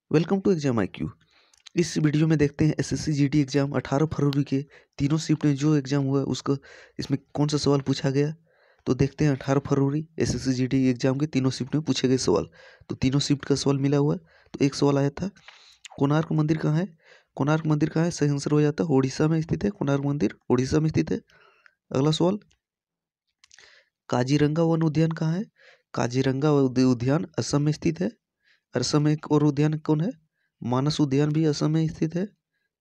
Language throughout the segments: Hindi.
Welcome to exam IQ। इस वीडियो में देखते हैं एसएससी जीडी एग्जाम 18 फरवरी के तीनों शिफ्ट में जो एग्जाम हुआ उसको इसमें कौन सा सवाल पूछा गया। तो देखते हैं 18 फरवरी एसएससी जीडी एग्जाम के तीनों शिफ्ट में पूछे गए सवाल। तो तीनों शिफ्ट का सवाल मिला हुआ है। तो एक सवाल आया था, कोणार्क मंदिर कहाँ है? कोणार्क मंदिर कहाँ है? सही आंसर हो जाता है उड़ीसा में स्थित है। कोणार्क मंदिर उड़ीसा में स्थित है। अगला सवाल, काजीरंगा वन उद्यान कहाँ है? काजीरंगा उद्यान असम में स्थित है। असम में एक और उद्यान कौन है? मानस उद्यान भी असम में स्थित है।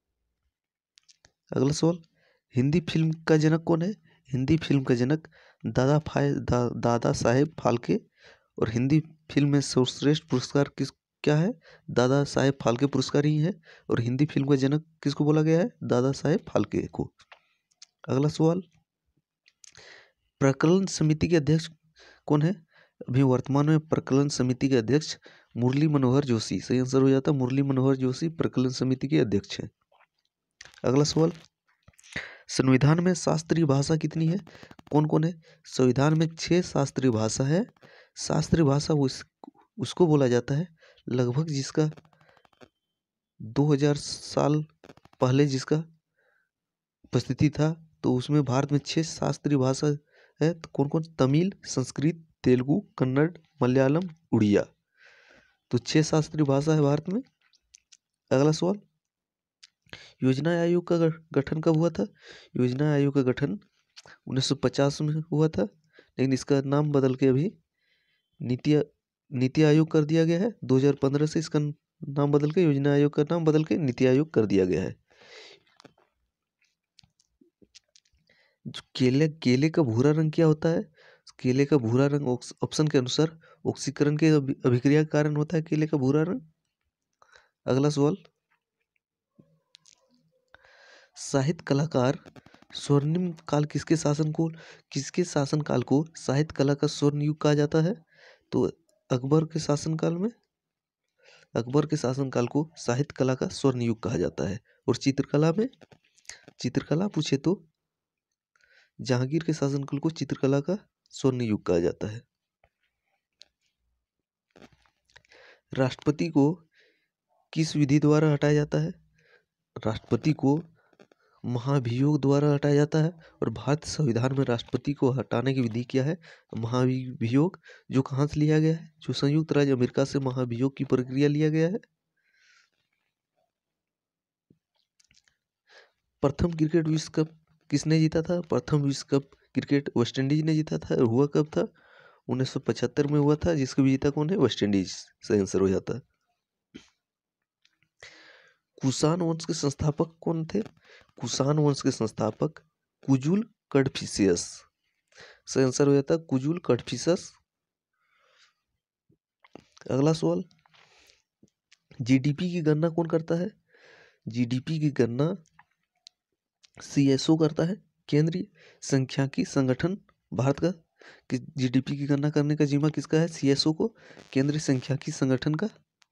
अगला सवाल, हिंदी फिल्म का जनक कौन है? हिंदी फिल्म का जनक दादा साहेब फाल्के। और हिंदी फिल्म में सर्वश्रेष्ठ पुरस्कार क्या है? दादा साहेब फाल्के पुरस्कार ही है। और हिंदी फिल्म का जनक किसको बोला गया है? दादा साहेब फाल्के को। अगला सवाल, प्रकलन समिति के अध्यक्ष कौन है? अभी वर्तमान में प्रकलन समिति के अध्यक्ष मुरली मनोहर जोशी। सही आंसर हो जाता है मुरली मनोहर जोशी प्रकलन समिति के अध्यक्ष हैं। अगला सवाल, संविधान में शास्त्रीय भाषा कितनी है? कौन कौन है? संविधान में 6 शास्त्रीय भाषा है। शास्त्रीय भाषा उसको बोला जाता है लगभग जिसका 2000 साल पहले जिसका उपस्थिति था। तो उसमें भारत में 6 शास्त्रीय भाषा है। तो कौन कौन? तमिल, संस्कृत, तेलुगु, कन्नड़, मलयालम, उड़िया। तो 6 शास्त्रीय भाषा है भारत में। अगला सवाल, योजना आयोग का गठन कब हुआ था? योजना आयोग का गठन 1950 में हुआ था, लेकिन इसका नाम बदल के अभी नीति आयोग कर दिया गया है। 2015 से इसका नाम बदल के, योजना आयोग का नाम बदल के नीति आयोग कर दिया गया है। केले का भूरा रंग क्या होता है? केले का भूरा रंग ऑप्शन के अनुसार ऑक्सीकरण के अभिक्रिया के कारण होता है केले का भूरा रंग। अगला सवाल, साहित्य कलाकार स्वर्णिम काल किसके शासनकाल को साहित्य कला का स्वर्ण युग कहा जाता है? तो अकबर के शासनकाल को साहित्य कला का स्वर्ण युग कहा जाता है। और चित्रकला पूछे तो जहांगीर के शासनकाल को चित्रकला का स्वर्ण युग कहा जाता है। राष्ट्रपति को किस विधि द्वारा हटाया जाता है? राष्ट्रपति को महाभियोग द्वारा हटाया जाता है। और भारतीय संविधान में राष्ट्रपति को हटाने की विधि क्या है? महाभियोग, जो कहाँ से लिया गया है? जो संयुक्त राज्य अमेरिका से महाभियोग की प्रक्रिया लिया गया है। प्रथम क्रिकेट विश्व कप किसने जीता था? प्रथम विश्व कप क्रिकेट वेस्ट इंडीज ने जीता था। हुआ कब था? 1975 में हुआ था। जिसको भी जीता कौन है? West Indies. सही आंसर हो जाता है। कुषाण वंश के संस्थापक कौन थे? कुषाण वंश के संस्थापक कुजुल कड़फिशियस। सही आंसर हो जाता है कुजुल कड़फिशियस। अगला सवाल, जीडीपी की गणना कौन करता है? जीडीपी की गणना CSO करता है, केंद्रीय सांख्यिकी संगठन भारत का। कि जीडीपी की गणना करने का जिम्मा किसका है? CSO को, केंद्रीय सांख्यिकी संगठन का।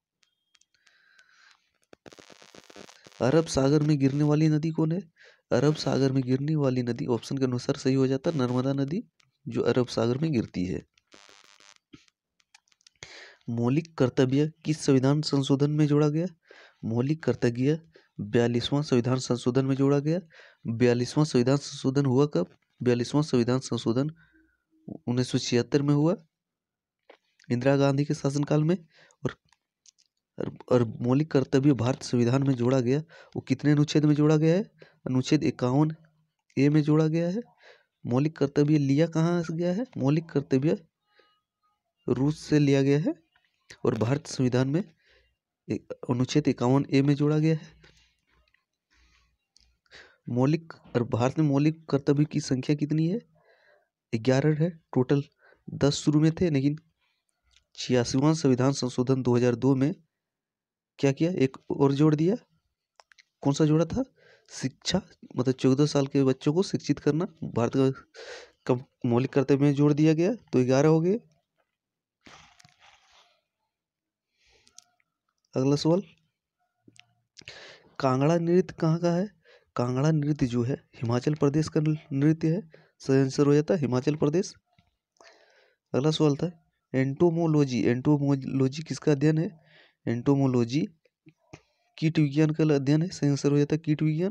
अरब सागर में गिरने वाली नदी कौन है? अरब सागर में गिरने वाली नदी ऑप्शन के अनुसार सही हो जाता है नर्मदा नदी, जो अरब सागर में गिरती है। मौलिक कर्तव्य किस संविधान संशोधन में जोड़ा गया? मौलिक कर्तव्य 42वां संविधान संशोधन में जोड़ा गया। 42वां संविधान संशोधन हुआ कब? 42वां संविधान संशोधन 1976 में हुआ, इंदिरा गांधी के शासनकाल में। और मौलिक कर्तव्य भारत संविधान में जोड़ा गया, वो कितने अनुच्छेद में जोड़ा गया है? अनुच्छेद 51A में जोड़ा गया है। मौलिक कर्तव्य लिया कहाँ से गया है? मौलिक कर्तव्य रूस से लिया गया है। और भारत संविधान में अनुच्छेद 51A में जोड़ा गया है। भारत में मौलिक कर्तव्य की संख्या कितनी है? 11 है टोटल। 10 शुरू में थे, लेकिन 86वां संविधान संशोधन 2002 में क्या किया? एक और जोड़ दिया। कौन सा जोड़ा था? शिक्षा, मतलब 14 साल के बच्चों को शिक्षित करना भारत का मौलिक कर्तव्य में जोड़ दिया गया। तो 11 हो गए। अगला सवाल, कांगड़ा नृत्य कहाँ का है? कांगड़ा नृत्य जो है हिमाचल प्रदेश का नृत्य है। सही आंसर हो जाता है हिमाचल प्रदेश। अगला सवाल था एंटोमोलॉजी किसका अध्ययन है? एंटोमोलॉजी कीट विज्ञान का अध्ययन है, सही आंसर हो जाता है कीट विज्ञान।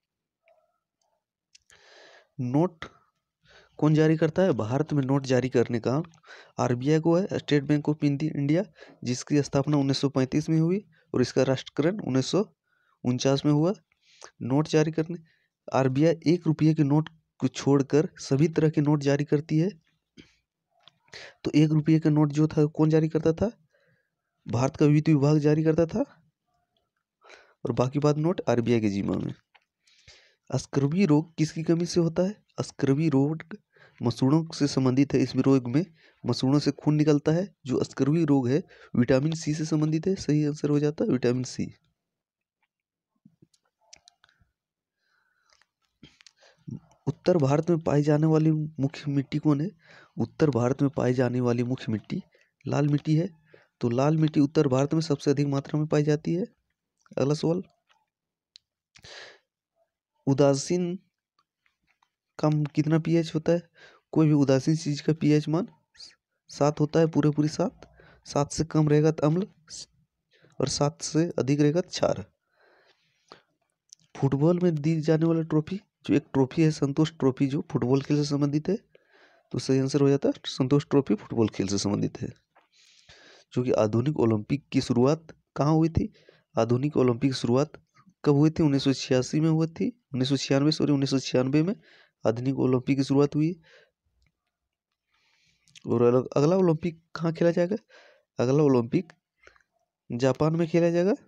नोट कौन जारी करता है? भारत में नोट जारी करने का आरबीआई को है, स्टेट बैंक ऑफ इंडिया, जिसकी स्थापना 1935 में हुई और इसका राष्ट्रीयकरण 1949 में हुआ। नोट जारी करने आरबीआई 1 रुपये के नोट को छोड़कर सभी तरह के नोट जारी करती है। तो 1 रुपये का नोट जो था कौन जारी करता था? भारत का वित्त विभाग जारी करता था, और बाकी बात नोट आरबीआई के जिम्मा में। स्कर्वी रोग किसकी कमी से होता है? स्कर्वी रोग मसूड़ों से संबंधित है। इस रोग में मसूड़ों से खून निकलता है। जो स्कर्वी रोग है विटामिन सी से संबंधित है, सही आंसर हो जाता है विटामिन सी। उत्तर भारत में पाई जाने वाली मुख्य मिट्टी कौन है? उत्तर भारत में पाई जाने वाली मुख्य मिट्टी लाल मिट्टी है। तो लाल मिट्टी उत्तर भारत में सबसे अधिक मात्रा में पाई जाती है। अगला सवाल, उदासीन का कितना पीएच होता है? कोई भी उदासीन चीज का पीएच मान 7 होता है, पूरे पूरी 7। 7 से कम रहेगा तो अम्ल, और 7 से अधिक रहेगा तो क्षार। फुटबॉल में दी जाने वाली ट्रॉफी, जो एक ट्रॉफी है संतोष ट्रॉफी, जो फुटबॉल खेल से संबंधित है, तो सही आंसर हो जाता है संतोष ट्रॉफी फुटबॉल खेल से संबंधित है। जो कि आधुनिक ओलंपिक की शुरुआत कहाँ हुई थी? आधुनिक ओलंपिक की शुरुआत कब हुई थी? 1986 में हुई थी, 1996 में आधुनिक ओलंपिक की शुरुआत हुई। और अगला ओलंपिक कहाँ खेला जाएगा? अगला ओलंपिक जापान में खेला जाएगा।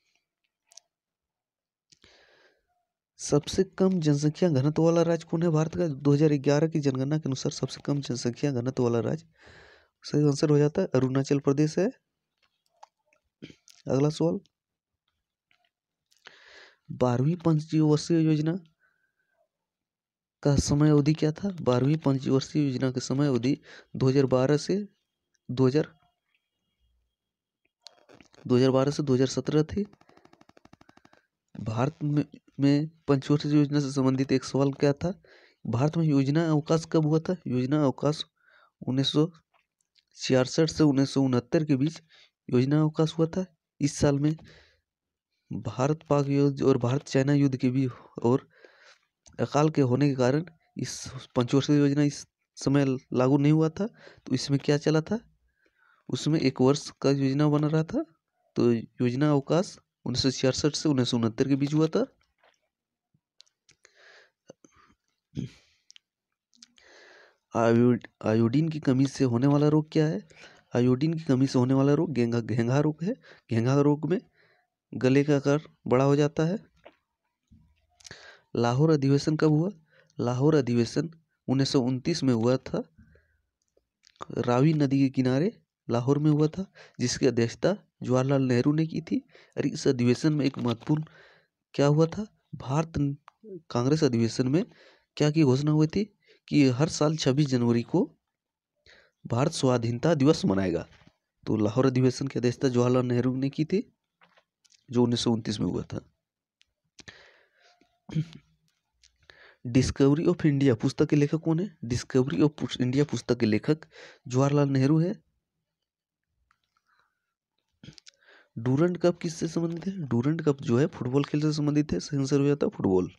सबसे कम जनसंख्या घनत्व वाला राज्य कौन है भारत का? 2011 की जनगणना के अनुसार सबसे कम जनसंख्या घनत्व वाला राज्य, सही आंसर हो जाता है अरुणाचल प्रदेश है। अगला सवाल, 12वीं पंचवर्षीय योजना का समय अवधि क्या था? 12वीं पंचवर्षीय योजना का समय अवधि 2012 से 2017 थी। भारत में पंचवर्षीय योजना से संबंधित एक सवाल क्या था? भारत में योजना अवकाश कब हुआ था? योजना अवकाश 1966 से 1969 के बीच योजना अवकाश हुआ था। इस साल में भारत पाक युद्ध और भारत चाइना युद्ध के भी और अकाल के होने के कारण इस पंचवर्षीय योजना इस समय लागू नहीं हुआ था। तो इसमें क्या चला था? उसमें 1 वर्ष का योजना बना रहा था। तो योजना अवकाश 1966 से 1969 के बीच हुआ था। आयोडीन की कमी से होने वाला रोग क्या है? आयोडीन की कमी से होने वाला रोग घेंघा रोग है। घेंघा रोग में गले का आकार बड़ा हो जाता है। लाहौर अधिवेशन कब हुआ? लाहौर अधिवेशन 1929 में हुआ था। रावी नदी के किनारे लाहौर में हुआ था, जिसकी अध्यक्षता जवाहरलाल नेहरू ने की थी। और इस अधिवेशन में एक महत्वपूर्ण क्या हुआ था? भारत कांग्रेस अधिवेशन में क्या की घोषणा हुई थी कि हर साल 26 जनवरी को भारत स्वाधीनता दिवस मनाएगा। तो लाहौर अधिवेशन की अध्यक्षता जवाहरलाल नेहरू ने की थी, जो 1929 में हुआ था। डिस्कवरी ऑफ इंडिया पुस्तक के लेखक कौन है? डिस्कवरी ऑफ इंडिया पुस्तक के लेखक जवाहरलाल नेहरू है। डूरंड कप किससे संबंधित है? डूरंड कप जो है फुटबॉल खेल से संबंधित है, सही आंसर हो जाता है फुटबॉल।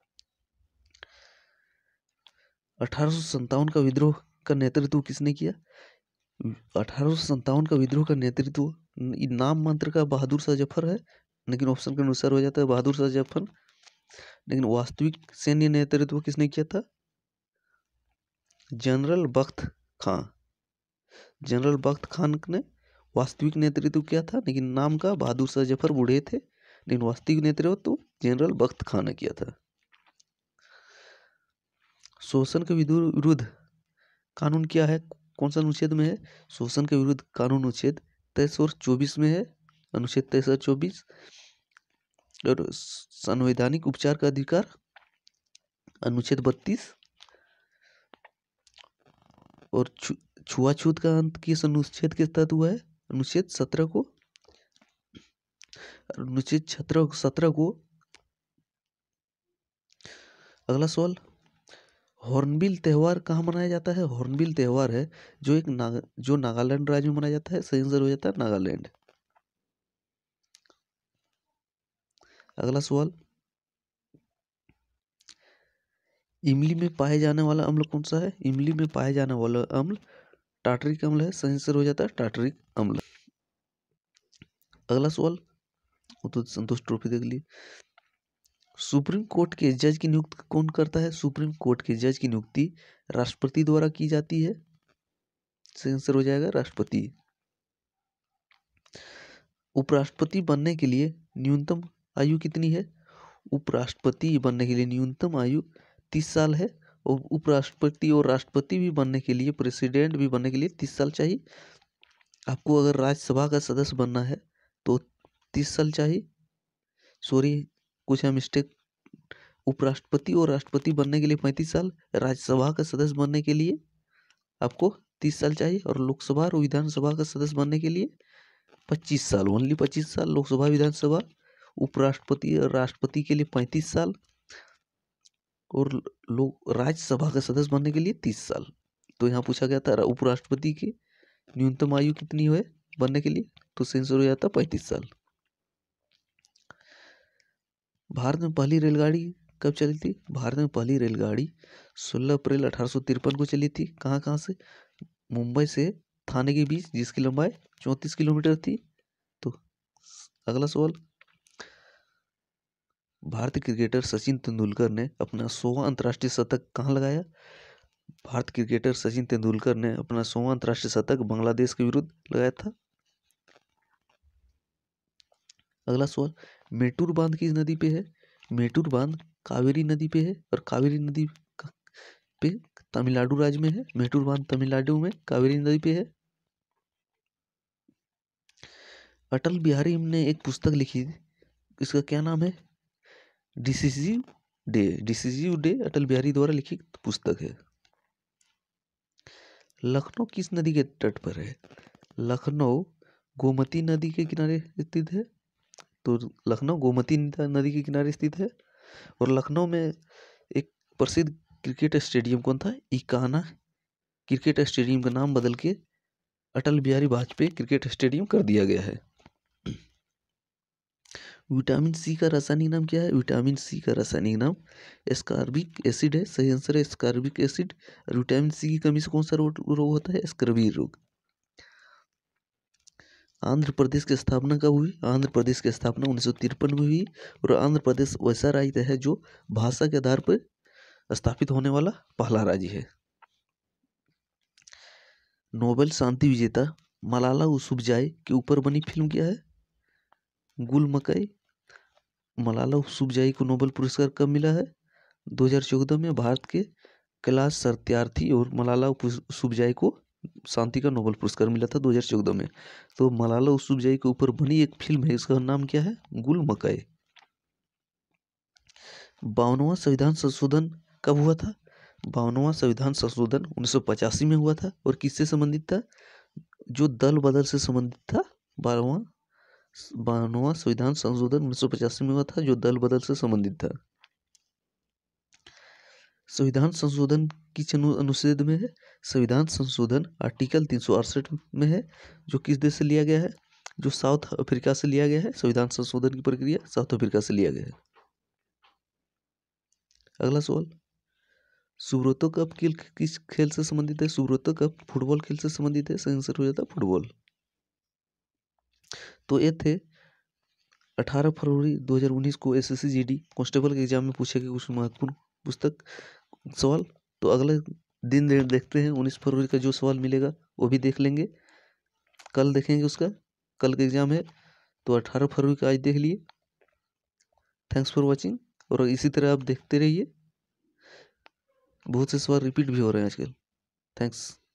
1857 का विद्रोह का नेतृत्व किसने किया? 1857 का विद्रोह का नेतृत्व नाम मात्र का बहादुर शाह जफर है, लेकिन ऑप्शन के अनुसार हो जाता है बहादुर शाह जफर। लेकिन वास्तविक सैन्य नेतृत्व किसने किया था? जनरल बख्त खां। जनरल बख्त खान ने वास्तविक नेतृत्व किया था, लेकिन नाम का बहादुर शाह जफर बूढ़े थे, लेकिन वास्तविक नेतृत्व तो जनरल बख्त खान ने किया था। शोषण के विरुद्ध कानून क्या है? कौन सा अनुच्छेद में है? शोषण के विरुद्ध कानून अनुच्छेद 23 और 24 में है, अनुच्छेद 23 और 24। और संवैधानिक उपचार का अधिकार अनुच्छेद 32। और छुआछूत का अंत किस अनुच्छेद के तहत हुआ है? अनुच्छेद 17 को। अनुच्छेद 17 को। अगला सवाल, हॉर्नबिल त्योहार कहाँ मनाया जाता है? हॉर्नबिल त्योहार है जो नागालैंड राज्य में मनाया जाता है, सही आंसर हो जाता है नागालैंड। अगला सवाल, इमली में पाए जाने वाला अम्ल कौन सा है? इमली में पाए जाने वाला अम्ल टार्टरिक अम्ल है। सही आंसर हो जाता है टार्टरिक अम्ल। अगला सवाल, वो तो संतोष ट्रॉफी देख लिए। सुप्रीम कोर्ट के जज की नियुक्ति कौन करता है? सुप्रीम कोर्ट के जज की नियुक्ति राष्ट्रपति द्वारा की जाती है। सही आंसर हो जाएगा राष्ट्रपति। उपराष्ट्रपति बनने के लिए न्यूनतम आयु कितनी है? उपराष्ट्रपति बनने के लिए न्यूनतम आयु 30 साल है। और उपराष्ट्रपति और राष्ट्रपति भी बनने के लिए, प्रेसिडेंट भी बनने के लिए 30 साल चाहिए। आपको अगर राज्यसभा का सदस्य बनना है तो 30 साल चाहिए। सॉरी, कुछ है मिस्टेक। उपराष्ट्रपति और राष्ट्रपति बनने के लिए 35 साल, राज्यसभा का सदस्य बनने के लिए आपको 30 साल चाहिए, और लोकसभा और विधानसभा का सदस्य बनने के लिए 25 साल, ओनली 25 साल लोकसभा विधानसभा। उपराष्ट्रपति और राष्ट्रपति के लिए 35 साल, और लोग राज्यसभा का सदस्य बनने के लिए 30 साल। तो यहाँ पूछा गया था उपराष्ट्रपति की न्यूनतम आयु कितनी है बनने के लिए, तो सेंसर हो जाता 35 साल। भारत में पहली रेलगाड़ी कब चली थी? भारत में पहली रेलगाड़ी 16 अप्रैल 1853 को चली थी। कहाँ कहाँ से? मुंबई से थाने के बीच, जिसकी लंबाई 34 किलोमीटर थी। तो अगला सवाल, भारतीय क्रिकेटर सचिन तेंदुलकर ने अपना 100वां अंतर्राष्ट्रीय शतक कहाँ लगाया? भारतीय क्रिकेटर सचिन तेंदुलकर ने अपना 100वां अंतर्राष्ट्रीय शतक बांग्लादेश के विरुद्ध लगाया था। अगला सवाल, मेटूर बांध किस नदी पे है? मेटूर बांध कावेरी नदी पे है, और कावेरी नदी पे तमिलनाडु राज्य में है। मेटूर बांध तमिलनाडु में कावेरी नदी पे है। अटल बिहारी ने एक पुस्तक लिखी, इसका क्या नाम है? Decisive day. Decisive day Atal Bihari द्वारा लिखित पुस्तक है। लखनऊ किस नदी के तट पर है? लखनऊ गोमती नदी के किनारे स्थित है। तो लखनऊ गोमती नदी के किनारे स्थित है। और लखनऊ में एक प्रसिद्ध क्रिकेट स्टेडियम कौन था? इकाना क्रिकेट स्टेडियम का नाम बदल के अटल बिहारी वाजपेयी क्रिकेट स्टेडियम कर दिया गया है। विटामिन सी का रासायनिक नाम क्या है? विटामिन सी का रासायनिक नाम एस्कॉर्बिक एसिड है। सही आंसर है एस्कॉर्बिक एसिड। और विटामिन सी की कमी से कौन सा रोग होता है? स्कर्वी रोग। आंध्र प्रदेश की स्थापना कब हुई? आंध्र प्रदेश की स्थापना 1953 में हुई। और आंध्र प्रदेश वैसा राज्य है जो भाषा के आधार पर स्थापित होने वाला पहला राज्य है। नोबेल शांति विजेता मलाला यूसुफजई के ऊपर बनी फिल्म क्या है? गुल मकई। मलाला यूसुफजई को नोबेल पुरस्कार कब मिला है? 2014 में। भारत के कैलाश सत्यार्थी और मलाला यूसुफजई को शांति का नोबेल पुरस्कार मिला था 2014 में। तो मलाला यूसुफजई के ऊपर बनी एक फिल्म है, इसका नाम क्या है? गुल मकई। 52वां संविधान संशोधन कब हुआ था? 52वां संविधान संशोधन 1985 में हुआ था। और किससे संबंधित था? जो दल बदल से संबंधित था। 52वां संविधान संशोधन 1985 में हुआ था, जो दल बदल से संबंधित था। संविधान संशोधन किस अनुच्छेद में है? संविधान संशोधन आर्टिकल 368 में है। जो किस देश से लिया गया है? जो साउथ अफ्रीका से लिया गया है। संविधान संशोधन की प्रक्रिया साउथ अफ्रीका से लिया गया है। अगला सवाल, सुब्रतो कप किस खेल से संबंधित है? सुब्रतो कप फुटबॉल खेल से संबंधित है। सही आंसर हो जाता है फुटबॉल। तो ये थे 18 फरवरी 2019 को एसएससी जीडी कांस्टेबल के एग्जाम में पूछे गए कुछ महत्वपूर्ण पुस्तक सवाल। तो अगले दिन देखते हैं 19 फरवरी का जो सवाल मिलेगा वो भी देख लेंगे। कल देखेंगे उसका, कल का एग्जाम है। तो 18 फरवरी का आज देख लिए। Thanks for watching. और इसी तरह आप देखते रहिए, बहुत से सवाल रिपीट भी हो रहे हैं आजकल। थैंक्स।